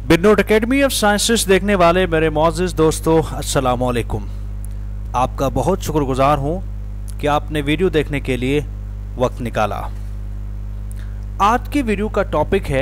बिरनोट academy of sciences देखने वाले मेरे मौजूद दोस्तों, अस्सलाम वालेकुम। आपका बहुत शुक्रगुजार हूँ कि आपने वीडियो देखने के लिए वक्त निकाला। आज की वीडियो का टॉपिक है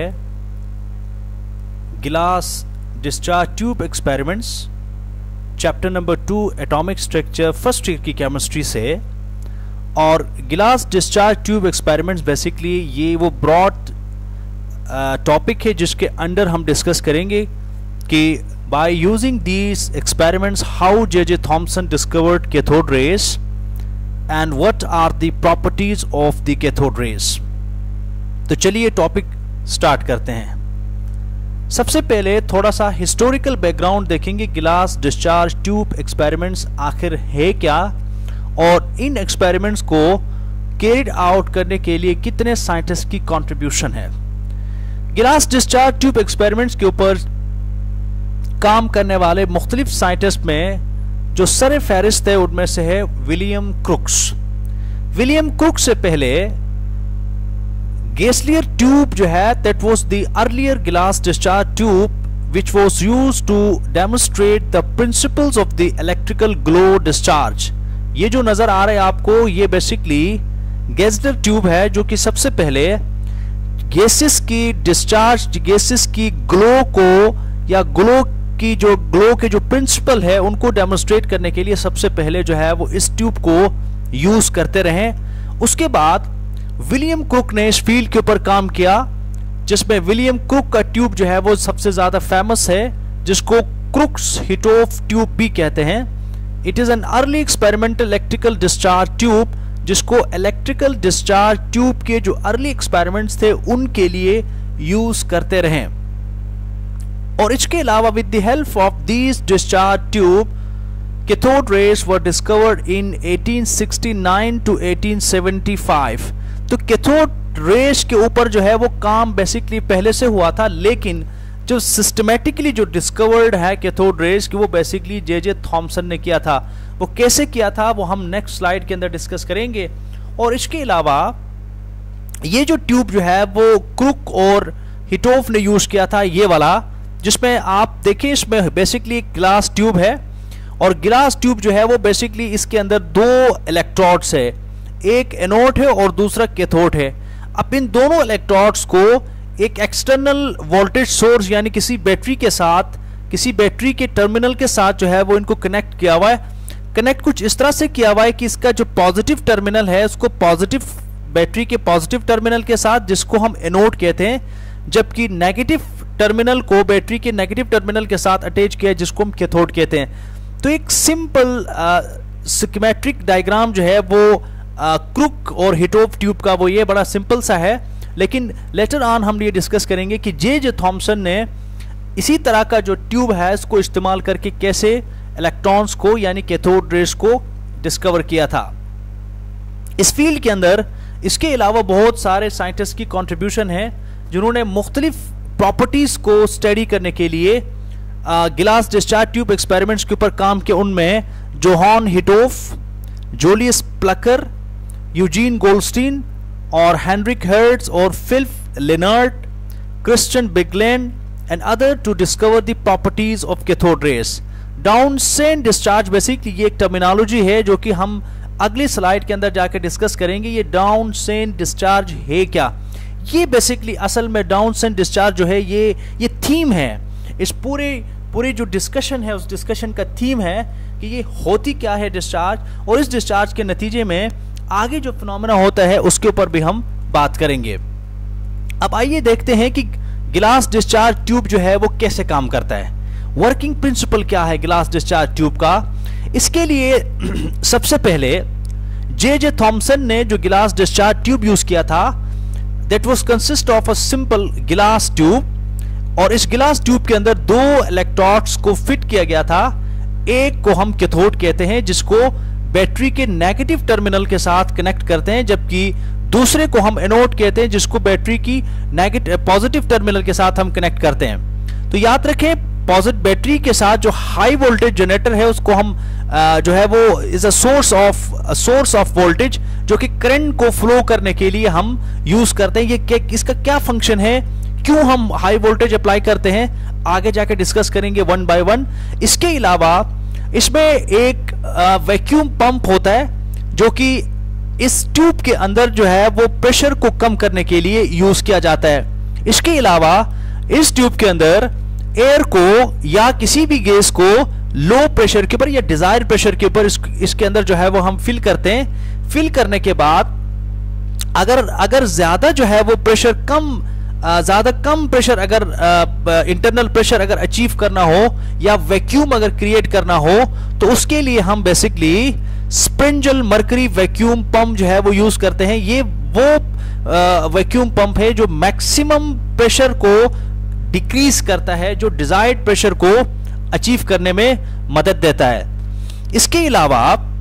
glass discharge tube experiments, chapter number 2 atomic structure first year की केमिस्ट्री से। और गिलास डिस्चार्ज ट्यूब एक्सपेरिमेंट्स बेसिकली ये वो ब्रॉड टॉपिक है जिसके अंडर हम डिस्कस करेंगे कि by using these experiments how J Thomson discovered cathode rays and what are the properties of the cathode rays. तो चलिए टॉपिक स्टार्ट करते हैं। सबसे पहले थोड़ा सा हिस्टोरिकल बैकग्राउंड देखेंगे, गिलास डिस्चार्ज ट्यूब एक्सपेरिमेंट्स आखिर है क्या और इन एक्सपेरिमेंट्स को कैरिड आउट करने के लिए कितने साइंटिस्ट की कंट्रीब्यूशन है। गिलास डिस्चार्ज ट्यूब एक्सपेरिमेंट्स के ऊपर काम करने वाले मुख्तलिफ साइंटिस्ट में जो सर फहरिस्त है उनमें से है विलियम क्रुक्स। विलियम क्रुक्स से पहले गेसलियर ट्यूब जो है that was the earlier glass discharge tube which was used to demonstrate the principles of the electrical glow discharge। ये जो नजर आ रहा है आपको ये बेसिकली गेसलियर ट्यूब है जो कि सबसे पहले गैसेस की डिस्चार्ज, गैसेस की ग्लो को या ग्लो के जो प्रिंसिपल है उनको डेमोन्स्ट्रेट करने के लिए सबसे पहले जो है वो इस ट्यूब को यूज करते रहे। उसके बाद विलियम क्रुक ने इस फील्ड के ऊपर काम किया जिसमें विलियम क्रुक का ट्यूब जो है वो सबसे ज्यादा फेमस है, जिसको क्रुक्स हिटोफ ट्यूब भी कहते हैं। It is an early experimental electrical discharge tube जिसको इलेक्ट्रिकल डिस्चार्ज ट्यूब के जो अर्ली एक्सपेरिमेंट्स थे उनके लिए यूज करते रहे। और इसके अलावा with the help of these discharge tube cathode rays were discovered in 1869 to 1875। तो कैथोड रेज के ऊपर जो है वो काम बेसिकली पहले से हुआ था, लेकिन जो सिस्टमेटिकली जो डिस्कवर्ड है कैथोड रेज की वो बेसिकली जे थॉमसन ने किया था। वो कैसे किया था वो हम नेक्स्ट स्लाइड के अंदर डिस्कस करेंगे। और इसके अलावा ये जो ट्यूब जो है वो क्रुक और हिटोफ ने यूज किया था, ये वाला जिसमें आप देखें इसमें बेसिकली ग्लास ट्यूब है और ग्लास ट्यूब जो है वो बेसिकली इसके अंदर दो इलेक्ट्रोड्स है, एक एनोड है और दूसरा कैथोड है। अब इन दोनों इलेक्ट्रोड्स को एक एक्सटर्नल वोल्टेज सोर्स यानी किसी बैटरी के साथ, किसी बैटरी के टर्मिनल के साथ जो है वो इनको कनेक्ट किया हुआ है। कनेक्ट कुछ इस तरह से किया हुआ है कि इसका जो पॉजिटिव टर्मिनल है उसको पॉजिटिव बैटरी के पॉजिटिव टर्मिनल के साथ जिसको हम एनोड कहते हैं, जबकि नेगेटिव टर्मिनल को बैटरी के नेगेटिव टर्मिनल के साथ अटैच किया है जिसको हम कैथोड कहते हैं। तो एक सिंपल स्कीमेटिक डायग्राम जो है वो क्रुक और हिटोफ ट्यूब का वो ये बड़ा सिंपल सा है, लेकिन लेटर ऑन हम ये डिस्कस करेंगे कि जे थॉमसन ने इसी तरह का जो ट्यूब है इसको इस्तेमाल करके कैसे इलेक्ट्रॉन्स को यानी कैथोड रेज को डिस्कवर किया था। इस फील्ड के अंदर इसके अलावा बहुत सारे साइंटिस्ट की कंट्रीब्यूशन है जिन्होंने मुख्तलिफ प्रॉपर्टीज को स्टडी करने के लिए गिलास डिस्चार्ज ट्यूब एक्सपेरिमेंट्स के ऊपर काम किया। उनमें Johann Hittorf, Julius Plucker, Eugene Goldstein और हेनरिक हर्ट्ज और फिलिप लेनार्ड, क्रिश्चियन बिगलेन and other to discover the properties of cathode rays. Townsend discharge basically ये एक टर्मिनोलॉजी है जो कि हम अगली स्लाइड के अंदर जाकर डिस्कस करेंगे। ये डाउनसेन डिस्चार्ज है क्या, ये बेसिकली असल में डाउनसेन डिस्चार्ज जो है ये थीम है इस पूरे जो डिस्कशन है, उस डिस्कशन का थीम है कि ये होती क्या है डिस्चार्ज, और इस डिस्चार्ज के नतीजे में आगे जो फिनोमेना होता है उसके ऊपर भी हम बात करेंगे। अब आइए देखते हैं कि गिलास डिस्चार्ज ट्यूब जो है वो कैसे काम करता है, वर्किंग प्रिंसिपल क्या है गिलास डिस्चार्ज ट्यूब का। इसके लिए सबसे पहले जे थॉमसन ने जो गिलास डिस्चार्ज ट्यूब यूज किया था that was consist of a simple glass tube, और इस गिलास ट्यूब के अंदर दो इलेक्ट्रोड्स को फिट किया गया था। एक को हम कैथोड कहते हैं जिसको बैटरी के नेगेटिव टर्मिनल के साथ कनेक्ट करते हैं, जबकि दूसरे को हम एनोड कहते हैं जिसको बैटरी की पॉजिटिव टर्मिनल के साथ हम कनेक्ट करते हैं। तो याद रखें पॉजिटिव बैटरी के साथ जो हाई वोल्टेज जनरेटर है उसको हम जो है वो is a source of voltage जो कि करंट को फ्लो करने के लिए हम यूज करते हैं। ये इसका क्या फंक्शन है क्यों हम हाई वोल्टेज अप्लाई करते हैं आगे जाके डिस्कस करेंगे वन बाय वन। इसके अलावा इसमें एक वैक्यूम पंप होता है जो कि इस ट्यूब के अंदर जो है वो प्रेशर को कम करने के लिए यूज किया जाता है। इसके अलावा इस ट्यूब के अंदर एयर को या किसी भी गैस को लो प्रेशर के ऊपर या डिजायर प्रेशर के ऊपर इसके अंदर जो है वो हम फिल करते हैं। फिल करने के बाद अगर ज्यादा जो है वो प्रेशर ज्यादा कम प्रेशर अगर इंटरनल प्रेशर अगर अचीव करना हो या वैक्यूम अगर क्रिएट करना हो तो उसके लिए हम basically Sprengel mercury vacuum pump जो है वो यूज करते हैं। ये वो वैक्यूम पंप है जो मैक्सिमम प्रेशर को डिक्रीज करता है, जो डिजायर्ड प्रेशर को अचीव करने में मदद देता है। इसके अलावा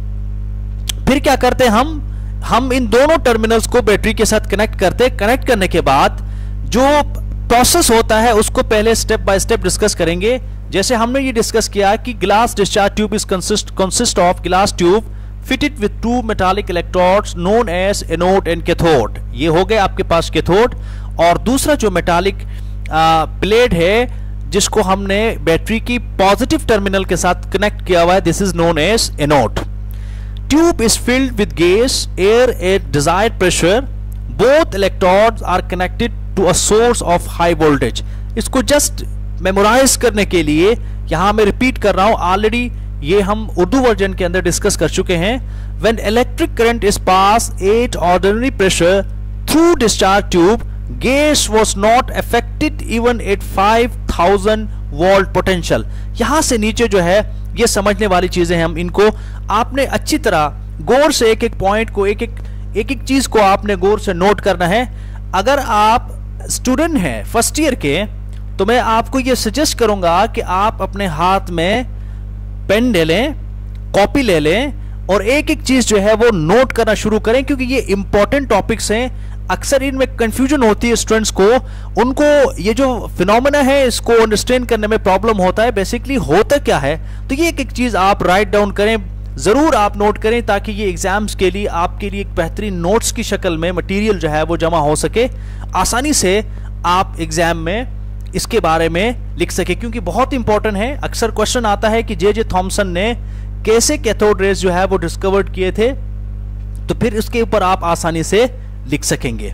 फिर क्या करते हैं हम इन दोनों टर्मिनल्स को बैटरी के साथ कनेक्ट करते हैं। कनेक्ट करने के बाद जो प्रोसेस होता है उसको पहले स्टेप बाय स्टेप डिस्कस करेंगे। जैसे हमने ये डिस्कस किया कि glass discharge tube is consist of glass tube fitted with two metallic electrodes known as anode and cathode। ये हो गए आपके पास कैथोड। और दूसरा जो मेटालिक प्लेट है जिसको हमने बैटरी की पॉजिटिव टर्मिनल के साथ कनेक्ट किया हुआ है, this is known as anode. Tube is filled with gas air at desired pressure. Both electrodes are connected to a source of high voltage. इसको जस्ट मेमोराइज करने के लिए यहां मैं रिपीट कर रहा हूं, ऑलरेडी ये हम उर्दू वर्जन के अंदर डिस्कस कर चुके हैं। When electric current is passed at ordinary pressure through discharge tube, gas was not affected even at 5000 volt potential। यहां से नीचे जो है ये समझने वाली चीजें हैं, हम इनको आपने अच्छी तरह गौर से एक एक पॉइंट को एक एक चीज को आपने गौर से नोट करना है। अगर आप स्टूडेंट हैं फर्स्ट ईयर के तो मैं आपको ये सजेस्ट करूंगा कि आप अपने हाथ में पेन ले लें, कॉपी ले लें और एक एक चीज जो है वो नोट करना शुरू करें, क्योंकि ये इंपॉर्टेंट टॉपिक्स हैं। अक्सर इनमें कंफ्यूजन होती है स्टूडेंट्स को, उनको ये जो फिनोमेना है इसको अंडरस्टैंड करने में प्रॉब्लम होता है। बेसिकली होता क्या है, तो ये एक एक चीज आप राइट डाउन करें, जरूर आप नोट करें, ताकि ये एग्जाम्स के लिए आपके लिए एक बेहतरीन नोट्स की शक्ल में मटेरियल जो है वो जमा हो सके, आसानी से आप एग्जाम में इसके बारे में लिख सके, क्योंकि बहुत इंपॉर्टेंट है। अक्सर क्वेश्चन आता है कि जे थॉमसन ने कैसे कैथोड रेज जो है वो डिस्कवर्ड किए थे, तो फिर इसके ऊपर आप आसानी से लिख सकेंगे।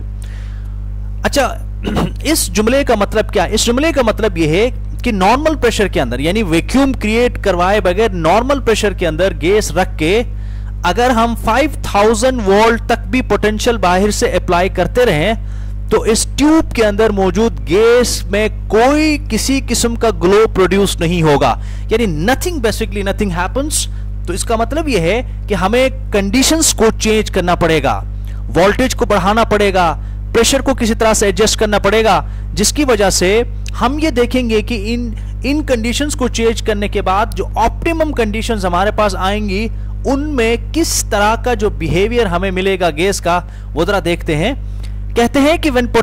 अच्छा, इस जुमले का मतलब क्या? इस जुमले का मतलब यह है कि नॉर्मल प्रेशर के अंदर, यानी वैक्यूम क्रिएट करवाए बगैर नॉर्मल प्रेशर के अंदर गैस रख के अगर हम 5000 वोल्ट तक भी पोटेंशियल बाहर से अप्लाई करते रहें तो इस ट्यूब के अंदर मौजूद गैस में कोई किसी किस्म का ग्लो प्रोड्यूस नहीं होगा, यानी नथिंग, बेसिकली नथिंग हैपेंस। तो इसका मतलब यह है कि हमें कंडीशंस को चेंज करना पड़ेगा, वोल्टेज को बढ़ाना पड़ेगा, प्रेशर को किसी तरह से एडजस्ट करना पड़ेगा, जिसकी वजह से हम ये देखेंगे कि इन कंडीशंस को चेंज करने के बाद जो ऑप्टिमम कंडीशंस हमारे पास आएंगी उनमें किस तरह का जो बिहेवियर हमें मिलेगा गैस का, वो जरा देखते हैं। कहते हैं कि व्हेन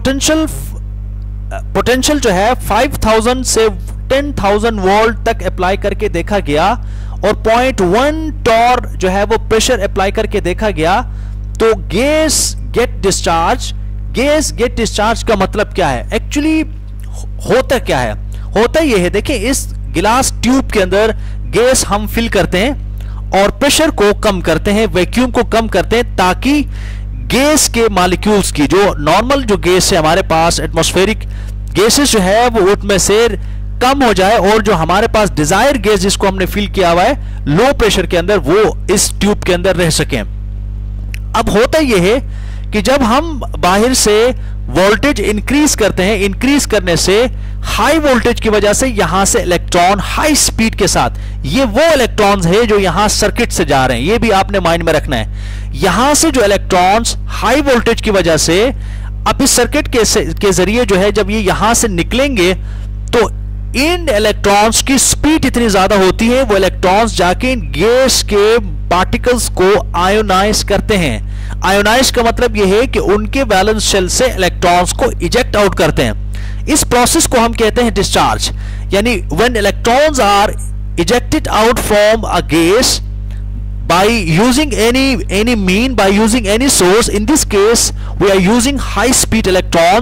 पोटेंशियल जो है 5000 से 10000 वोल्ट तक अप्लाई करके देखा गया और 0.1 टॉर जो है वो प्रेशर अप्लाई करके देखा गया, तो gas get discharge. Gas get discharge का मतलब क्या है? एक्चुअली होता क्या है? होता यह है, देखिए, इस गिलास ट्यूब के अंदर गैस हम फिल करते हैं और प्रेशर को कम करते हैं, वैक्यूम को कम करते हैं, ताकि गैस के मॉलिक्यूल्स की, जो नॉर्मल जो गैस है हमारे पास, एटमॉस्फेरिक गैसेस जो है वो उनमें से कम हो जाए और जो हमारे पास डिजायर गैस जिसको हमने फिल किया हुआ है लो प्रेशर के अंदर, वो इस ट्यूब के अंदर रह सकें। अब होता यह है कि जब हम बाहर से वोल्टेज इंक्रीज करते हैं, इंक्रीज करने से हाई वोल्टेज की वजह से यहां से इलेक्ट्रॉन हाई स्पीड के साथ, ये वो इलेक्ट्रॉन्स है जो यहां सर्किट से जा रहे हैं, ये भी आपने माइंड में रखना है। यहां से जो इलेक्ट्रॉन्स हाई वोल्टेज की वजह से अब इस सर्किट के जरिए जो है जब ये यहां से निकलेंगे तो इन इलेक्ट्रॉन्स की स्पीड इतनी ज्यादा होती है, वो इलेक्ट्रॉन्स जाके इन गैस के पार्टिकल्स को आयोनाइज करते हैं। आयोनाइज का मतलब यह है कि उनके वैलेंस शेल से इलेक्ट्रॉन्स को इजेक्ट आउट करते हैं। इस प्रोसेस को हम कहते हैं डिस्चार्ज, यानी when electrons are ejected out from a gas by using any mean, by using any source. In this case we are using high speed electrons,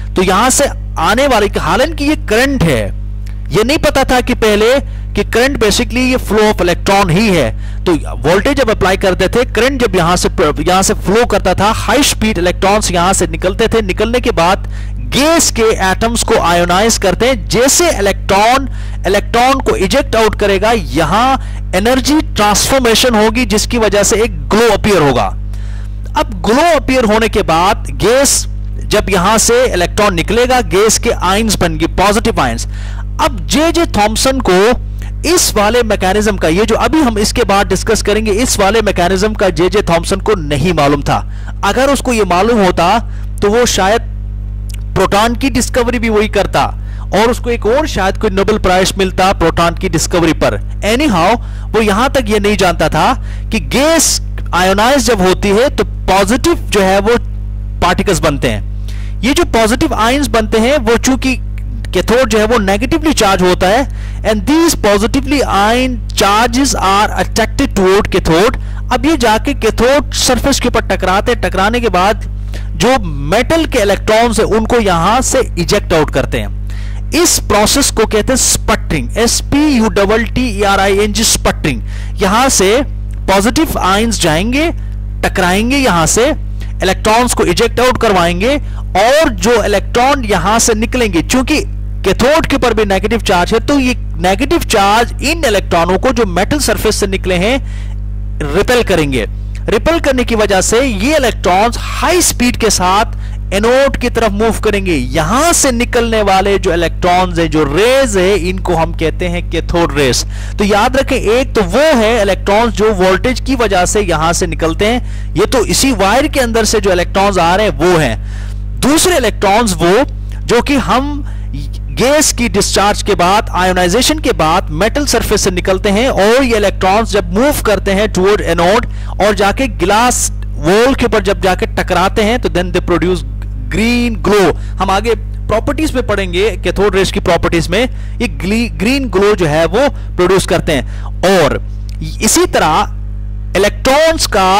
तो यहां से आने वाले, हालांकि ये करंट है, ये नहीं पता था कि पहले कि करंट बेसिकली ये फ्लो ऑफ इलेक्ट्रॉन ही है। तो वोल्टेज जब अप्लाई करते थे, करंट जब यहां से फ्लो करता था, हाई स्पीड इलेक्ट्रॉन्स यहां से निकलते थे, निकलने के बाद गैस के एटम्स को आयोनाइज करते हैं। जैसे इलेक्ट्रॉन को इजेक्ट आउट करेगा, यहां एनर्जी ट्रांसफॉर्मेशन होगी, जिसकी वजह से एक ग्लो अपीयर होगा। अब ग्लो अपीयर होने के बाद गैस, जब यहां से इलेक्ट्रॉन निकलेगा, गैस के आयंस बन गए, पॉजिटिव आयंस। अब जे थॉमसन को इस वाले मैकेनिज्म का, ये जो अभी हम इसके बाद डिस्कस करेंगे, इस वाले मैकेनिज्म का जे थॉमसन को नहीं मालूम था। अगर उसको ये मालूम होता तो वो शायद प्रोटॉन की डिस्कवरी भी वही करता और उसको एक और शायद कोई नोबेल प्राइज मिलता प्रोटॉन की डिस्कवरी पर। एनी हाउ, वो यहां तक ये नहीं जानता था कि गैस आयोनाइज जब होती है तो पॉजिटिव जो है वो पार्टिकल्स बनते हैं। ये जो पॉजिटिव आयंस बनते हैं वो चूंकि कैथोड जो है वो नेगेटिवली चार्ज होता है, and these positively ion charges are attracted toward cathode. अब ये जाके कैथोड सरफेस के ऊपर टकराते, टकराने के बाद जो मेटल के इलेक्ट्रॉन्स है उनको यहां से इजेक्ट आउट करते हैं। इस प्रोसेस को कहते हैं स्पटरिंग, SPUTTERING, स्पटरिंग। यहां से पॉजिटिव आयंस जाएंगे, टकराएंगे, यहां से इलेक्ट्रॉन्स को इजेक्ट आउट करवाएंगे, और जो इलेक्ट्रॉन यहां से निकलेंगे, चूंकि कैथोड के ऊपर भी नेगेटिव चार्ज है, तो ये नेगेटिव चार्ज इन इलेक्ट्रॉनों को जो मेटल सरफेस से निकले हैं रिपेल करेंगे। रिपेल करने की वजह से ये इलेक्ट्रॉन्स हाई स्पीड के साथ एनोड की तरफ मूव करेंगे। यहां से निकलने वाले जो इलेक्ट्रॉन्स है, जो रेज है, इनको हम कहते हैं कैथोड रेज। तो याद रखें, एक तो वो है इलेक्ट्रॉन्स जो वोल्टेज की वजह से यहां से निकलते हैं, ये तो इसी वायर के अंदर से जो इलेक्ट्रॉन्स आ रहे हैं वो हैं। दूसरे इलेक्ट्रॉन्स वो जो कि हम गैस की डिस्चार्ज के बाद, आयोनाइजेशन के बाद मेटल सरफेस से निकलते हैं, और ये इलेक्ट्रॉन्स जब मूव करते हैं टुवर्ड एनोड और जाके ग्लास वॉल के ऊपर जब जाके टकराते हैं, तो then they produce green glow. हम आगे प्रॉपर्टीज में पढ़ेंगे कैथोड रेज की प्रॉपर्टीज में, ये ग्रीन ग्लो जो है वो प्रोड्यूस करते हैं। और इसी तरह इलेक्ट्रॉन्स का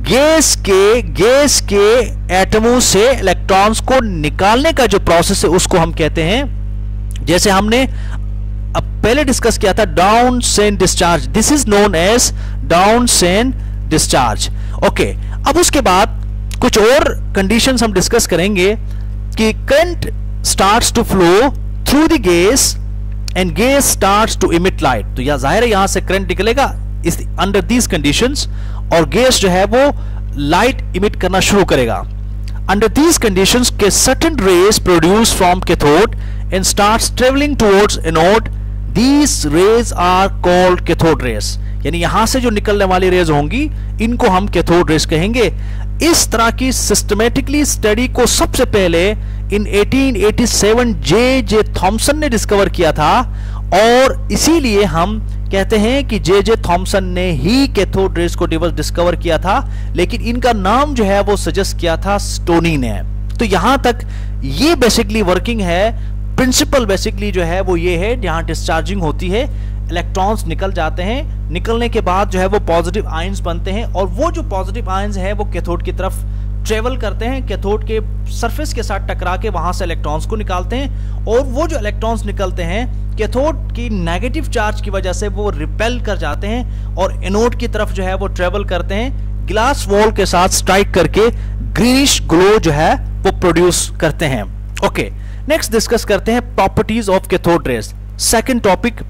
गैस के एटमों से इलेक्ट्रॉन्स को निकालने का जो प्रोसेस है उसको हम कहते हैं, जैसे हमने अब पहले डिस्कस किया था, Townsend discharge. This is known as Townsend discharge. Okay, अब उसके बाद कुछ और कंडीशंस हम डिस्कस करेंगे कि current starts to flow through the gas and gas starts to emit light. तो यह जाहिर है यहां से करंट निकलेगा इस अंडर दीज कंडीशंस, और गैस जो है वो लाइट इमिट करना शुरू करेगा। अंडर दीज कंडीशंस के certain rays produce from cathode and starts traveling towards anode. These rays are called cathode rays. यानी यहां से जो निकलने वाली रेज होंगी इनको हम कैथोड रेज कहेंगे। इस तरह की सिस्टमेटिकली स्टडी को सबसे पहले इन 1887 जे थॉमसन ने डिस्कवर किया था, और इसीलिए हम कहते हैं कि जे थॉमसन ने ही कैथोड रेज को डिस्कवर किया था, लेकिन इनका नाम जो है वो सजेस्ट किया था स्टोनी ने। तो यहां तक ये बेसिकली वर्किंग है। प्रिंसिपल बेसिकली जो है वो ये है, जहां डिस्चार्जिंग होती है, इलेक्ट्रॉन्स निकल जाते हैं, निकलने के बाद जो है वो पॉजिटिव आयंस बनते हैं, और वो जो पॉजिटिव आयंस है वो कैथोड की तरफ ट्रेवल करते हैं, कैथोड के सरफेस के साथ टकरा के वहां से इलेक्ट्रॉन्स को निकालते हैं, और वो जो इलेक्ट्रॉन्स निकलते हैं कैथोड की नेगेटिव चार्ज की वजह से वो रिपेल कर जाते हैं और एनोड की तरफ जो है वो ट्रेवल करते हैं, ग्लास वॉल के साथ स्ट्राइक करके ग्रीनिश ग्लो जो है वो प्रोड्यूस करते हैं। ओके, नेक्स्ट डिस्कस करते हैं properties of cathode rays. Second topic,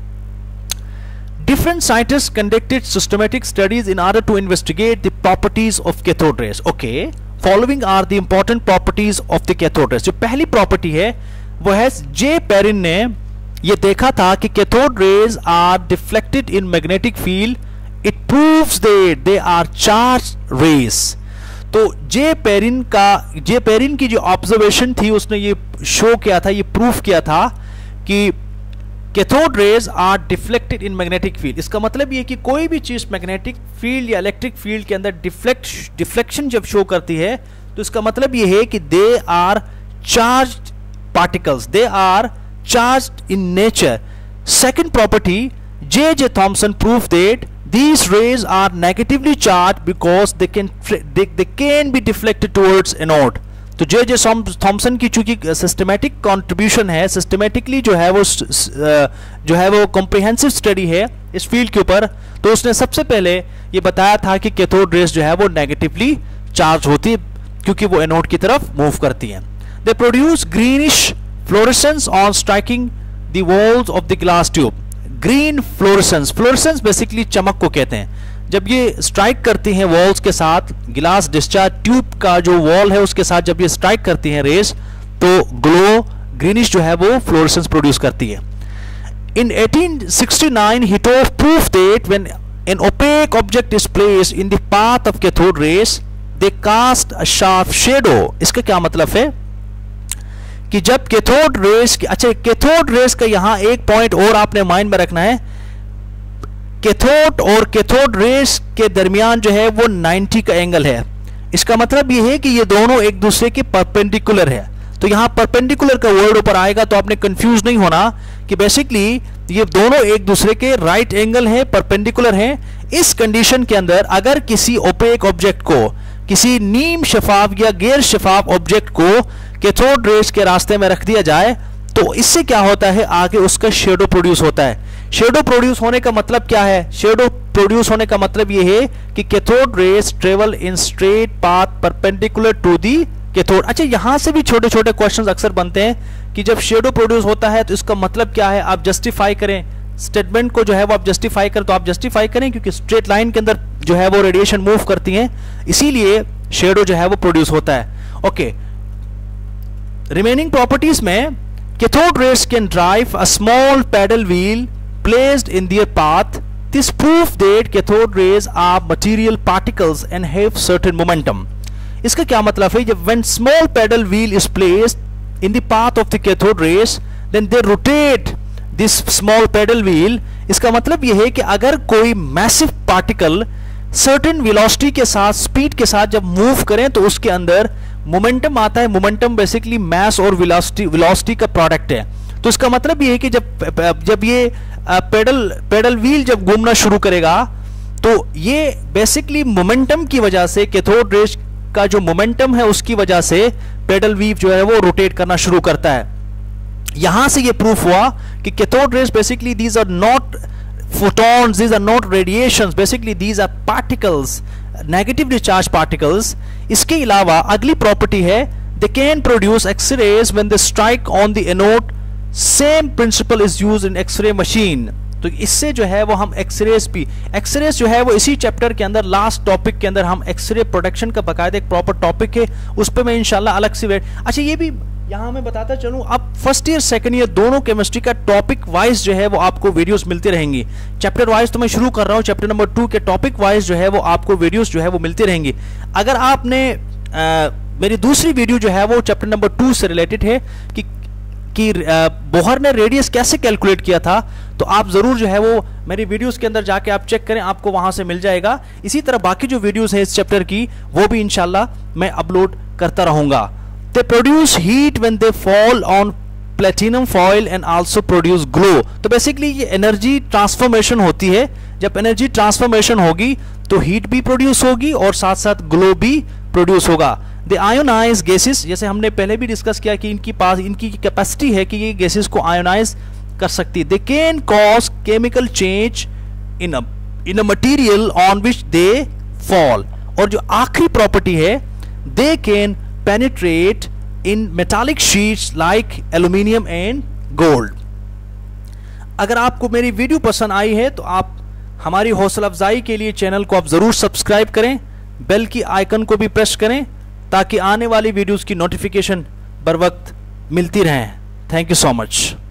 different scientists conducted systematic studies in order to investigate the properties of cathode rays. Okay, following are the important properties of the cathode rays. जो पहली property है वो है, जे Perrin ने ये देखा था कि cathode rays are deflected in magnetic field, it proves that they are charge rays. तो जे पेरिन की जो ऑब्जर्वेशन थी उसने ये शो किया था, ये प्रूफ किया था कि cathode rays are deflected in magnetic field. इसका मतलब ये कि कोई भी चीज मैग्नेटिक फील्ड या इलेक्ट्रिक फील्ड के अंदर डिफ्लेक्शन जब शो करती है तो इसका मतलब ये है कि they are charged particles, they are charged in nature. Second property, J Thomson proof that these rays are negatively charged because they can be deflected towards anode. तो जे थॉमसन की चूंकि सिस्टमेटिक कंट्रीब्यूशन है, systematically जो है वो comprehensive study है इस field के ऊपर, तो उसने सबसे पहले ये बताया था कि कैथोड रेस जो है वो नेगेटिवली चार्ज होती है क्योंकि वो एनोड की तरफ मूव करती हैं। They produce greenish fluorescence on striking the walls of the glass tube. Green fluorescence, fluorescence basically चमक को कहते हैं। जब ये स्ट्राइक करती हैं वॉल्स के साथ, गिलास डिस्चार्ज ट्यूब का जो वॉल है उसके साथ जब ये स्ट्राइक करती हैं रेस, तो ग्लो ग्रीनिश जो है वो फ्लोरेसेंस प्रोड्यूस करती है। In 1869, Hitov proved that when an opaque object is placed in the path of cathode rays, they cast a sharp shadow. इसका क्या मतलब है कि जब कैथोड रेस, अच्छा कैथोड रेस का यहाँ एक पॉइंट और आपने माइंड में रखना है, कैथोड और कैथोड रेस के दरमियान जो है वो 90 का एंगल है। इसका मतलब ये है कि ये दोनों एक दूसरे के परपेंडिकुलर है। तो यहाँ परपेंडिकुलर का वर्ड ऊपर आएगा तो आपने कंफ्यूज नहीं होना कि बेसिकली ये दोनों एक दूसरे के राइट एंगल है, परपेंडिकुलर हैं। इस कंडीशन के अंदर अगर किसी ओपेक ऑब्जेक्ट को, किसी नीम शफाफ या गैर शफाफ ऑब्जेक्ट को कैथोड रेस के रास्ते में रख दिया जाए तो इससे क्या होता है, आगे उसका शेडो प्रोड्यूस होता है। शेडो प्रोड्यूस होने का मतलब क्या है? शेडो प्रोड्यूस होने का मतलब ये है कि cathode rays travel in straight path perpendicular to the cathode. अच्छा, यहां से भी छोटे छोटे क्वेश्चंस अक्सर बनते हैं कि जब शेडो प्रोड्यूस होता है तो इसका मतलब क्या है, आप जस्टिफाई करें स्टेटमेंट को, जो है वो आप जस्टिफाई करें, तो आप जस्टिफाई करें क्योंकि स्ट्रेट लाइन के अंदर जो है वो रेडिएशन मूव करती हैं, इसीलिए शेडो जो है वो प्रोड्यूस होता है। ओके, रिमेनिंग प्रॉपर्टीज में cathode rays can drive a small paddle wheel placed in their path. This proof that cathode rays are material particles and have certain momentum. इसका क्या मतलब है? जब when small pedal wheel is placed in the path of the cathode rays, then they rotate this small pedal wheel. इसका मतलब यह है कि अगर कोई massive particle certain velocity के साथ, speed के साथ जब move करें तो उसके अंदर momentum आता है। momentum basically mass और velocity का product है। तो इसका मतलब ये है कि जब ये पेडल व्हील जब घूमना शुरू करेगा तो ये बेसिकली मोमेंटम की वजह से, कैथोड रेस का जो मोमेंटम है उसकी वजह से पेडल व्हील जो है वो रोटेट करना शुरू करता है। यहां से ये प्रूफ हुआ कि cathode rays basically these are not photons, these are not radiations, basically these are particles, negatively charged particles. इसके अलावा अगली प्रॉपर्टी है, they can produce X-rays when they strike on the anode. Same principle is use in X-ray machine. तो इससे जो है वो हम एक्सरेस भी, एक्सरेस जो है वो इसी चैप्टर के अंदर लास्ट टॉपिक के अंदर हम एक्सरे प्रोडक्शन का बकायदा एक प्रॉपर टॉपिक है, उस पर मैं इंशाल्लाह अलग से अच्छा ये भी यहाँ मैं बताता चलूँ, अब फर्स्ट ईयर सेकंड ईयर दोनों केमिस्ट्री का टॉपिक वाइज जो है वो आपको वीडियोस मिलती रहेंगी। चैप्टर वाइज तो मैं शुरू कर रहा हूँ, चैप्टर नंबर 2 के टॉपिक वाइज जो है वो आपको वीडियोस जो है वो मिलती रहेंगी। अगर आपने मेरी दूसरी वीडियो जो है वो चैप्टर नंबर 2 से रिलेटेड है कि बोहर ने रेडियस कैसे कैलकुलेट किया था, तो आप जरूर जो है वो मेरी वीडियोस के अंदर जाके आप चेक करें, आपको वहां से मिल जाएगा। इसी तरह बाकी जो वीडियोस हैं इस चैप्टर की वो भी इंशाल्लाह मैं अपलोड करता रहूंगा। They produce heat when they fall on platinum foil and also produce glow. तो बेसिकली ये एनर्जी ट्रांसफॉर्मेशन होती है। जब एनर्जी ट्रांसफॉर्मेशन होगी तो हीट भी प्रोड्यूस होगी और साथ साथ ग्लो भी प्रोड्यूस होगा। The ionized gases, जैसे हमने पहले भी डिस्कस किया कि इनकी कैपेसिटी है कि ये गैसेस को आयोनाइज कर सकती है। They can cause chemical change in a material on which they fall. और जो आखिरी प्रॉपर्टी है, they can penetrate in metallic sheets like aluminium and gold. अगर आपको मेरी वीडियो पसंद आई है तो आप हमारी हौसला अफजाई के लिए चैनल को आप जरूर सब्सक्राइब करें, बेल की आइकन को भी प्रेस करें ताकि आने वाली वीडियोस की नोटिफिकेशन बर वक्त मिलती रहें। Thank you so much.